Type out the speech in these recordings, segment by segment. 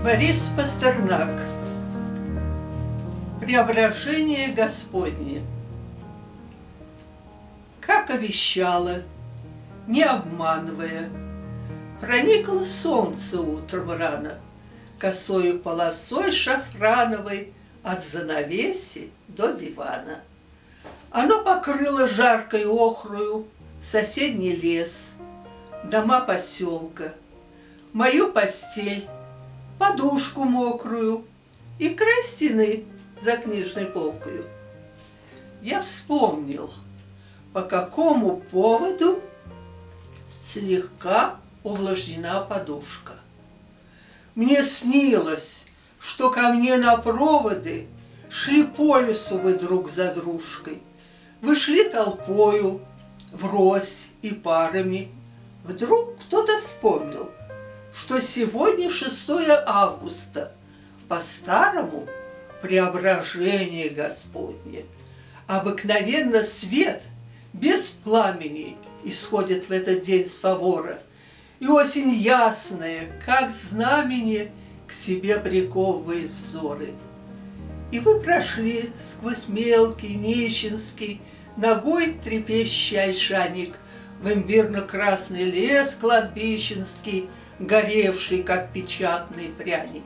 Борис Пастернак. Преображение Господне. Как обещала, не обманывая, проникло солнце утром рано, косою полосой шафрановой от занавеси до дивана. Оно покрыло жаркой охрою соседний лес, дома поселка, мою постель, подушку мокрую и край стены за книжной полкою. Я вспомнил, по какому поводу слегка увлажнена подушка. Мне снилось, что ко мне на проводы шли по лесу вы друг за дружкой. Вы шли толпою, врозь и парами. Вдруг кто-то вспомнил, что сегодня 6 августа, по-старому преображение Господне. Обыкновенно свет без пламени исходит в этот день с фавора, и осень ясная, как знамение, к себе приковывает взоры. И вы прошли сквозь мелкий, нищенский, ногой трепещущий ольшаник в имбирно-красный лес кладбищенский, горевший, как печатный пряник.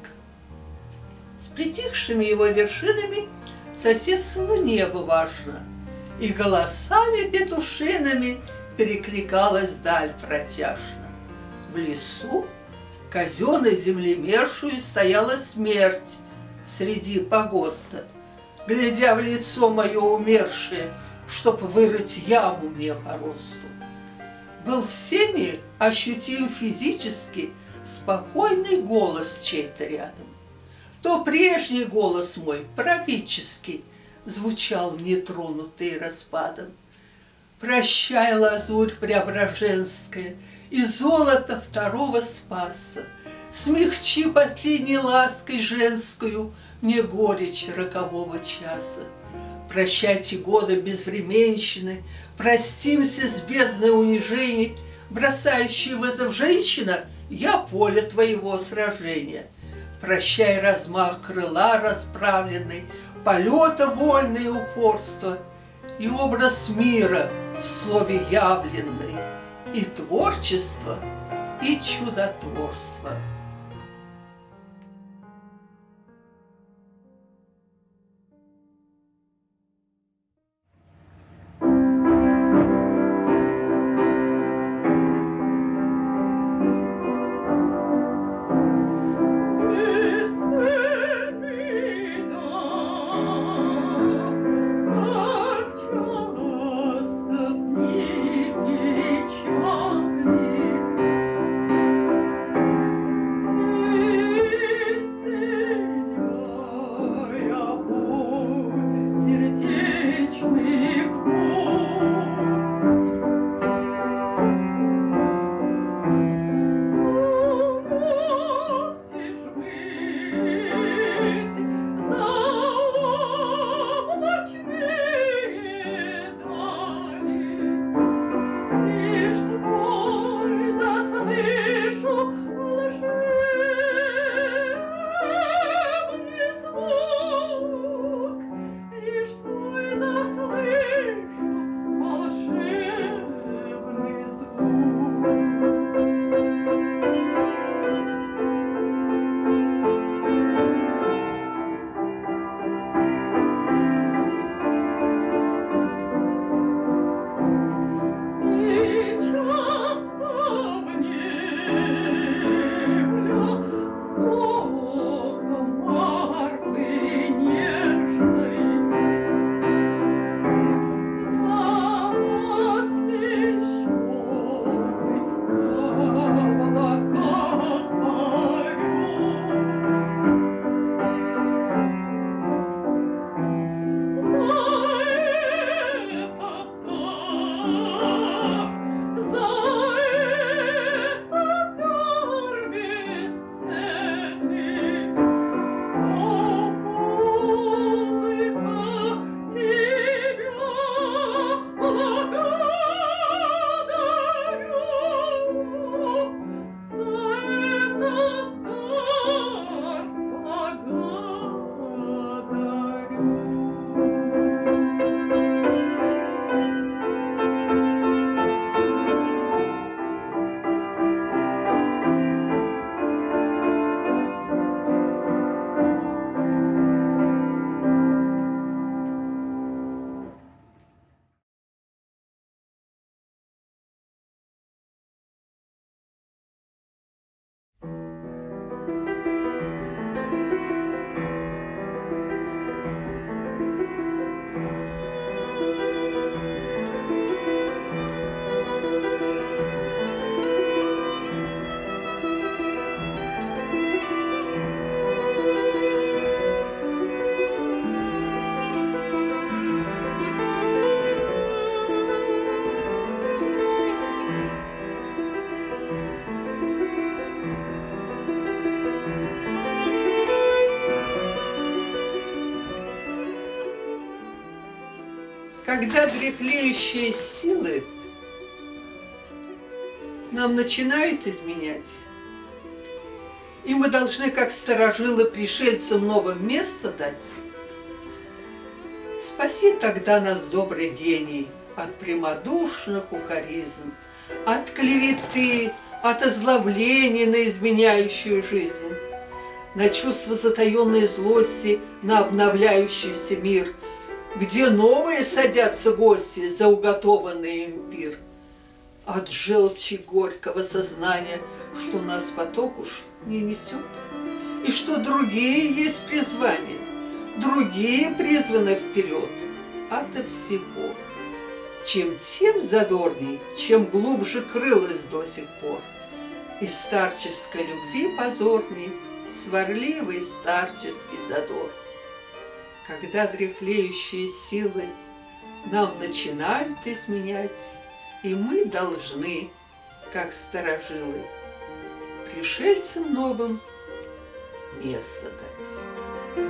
С притихшими его вершинами соседствовало небо важно, и голосами петушиными перекликалась даль протяжно. В лесу казенной землемершую стояла смерть среди погоста, глядя в лицо мое умершее, чтоб вырыть яму мне по росту. Был всеми ощутим физически спокойный голос чей-то рядом. То прежний голос мой, правительский, звучал нетронутый распадом. Прощай, лазурь преображенская, и золото второго Спаса, смягчи последней лаской женскую мне горечь рокового часа. Прощайте годы безвременщины, простимся с бездной унижений, бросающий вызов женщина, я поле твоего сражения. Прощай размах крыла расправленный, полета вольное упорство и образ мира в слове явленный, и творчество, и чудотворство. Когда дряхлеющие силы нам начинают изменять, и мы должны, как старожилы, пришельцам новое место дать, спаси тогда нас, добрый гений, от прямодушных укоризн, от клеветы, от озлобления на изменяющую жизнь, на чувство затаенной злости, на обновляющийся мир, где новые садятся гости за уготованный им пир. От желчи горького сознания, что нас поток уж не несет, и что другие есть призвания, другие призваны вперед. Ото всего, чем тем задорней, чем глубже крылась до сих пор, и старческой любви позорней сварливый старческий задор. Когда дряхлеющие силы нам начинают изменять, и мы должны, как старожилы, пришельцам новым место дать.